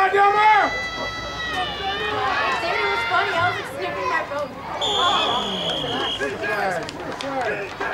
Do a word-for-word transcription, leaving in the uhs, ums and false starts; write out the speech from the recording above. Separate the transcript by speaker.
Speaker 1: Right, Delmar!
Speaker 2: David, it was funny. I was like sniffing my phone.
Speaker 1: Good side, good side.